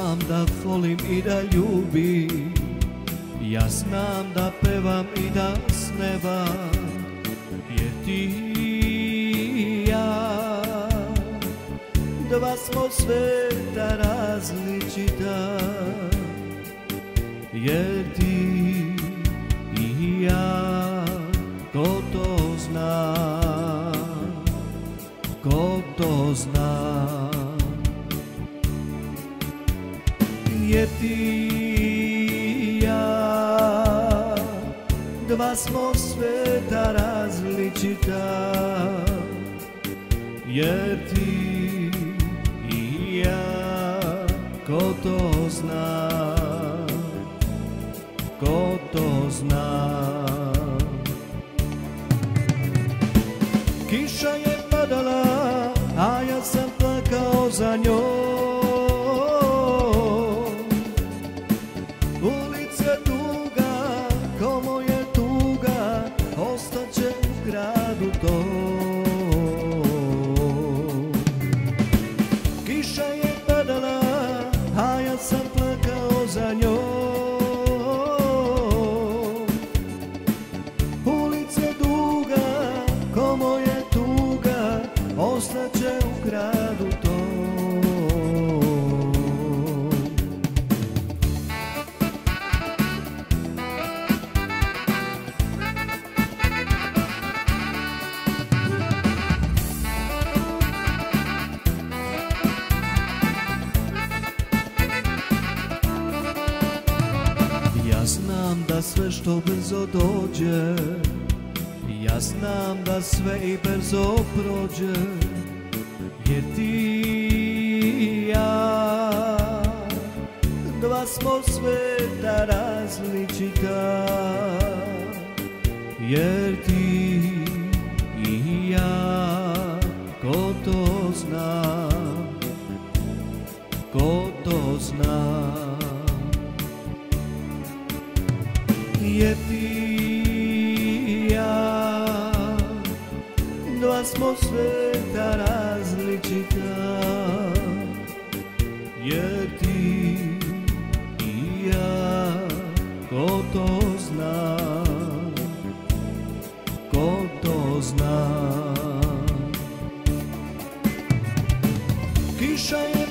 znam da volim i da ljubim, ja znam da pevam i da snevam, jer ti i ja dva smo sveta različita, jer ti i ja, ko to zna, ko to zna, jer ti i ja dva smo sveta različita, jer ti i ja, ko to zna, ko to zna. Kiša je padala, a ja sam plakao za njom. Ulica duga, ko moja tuga, ostaće u gradu tom. Kiša je padala, a ja sam plakao za njom. Ulica duga, ko moja tuga, ostaće u gradu tom. Ja znam da sve što brzo dođe, ja znam da sve i brzo prođe, jer ti i ja dva smo sveta različita, jer ti i ja, ko to zna, ko to zna, jer ti i ja dva smo sveta različita, jer ti i ja, ko to zna, ko to zna. Kiša je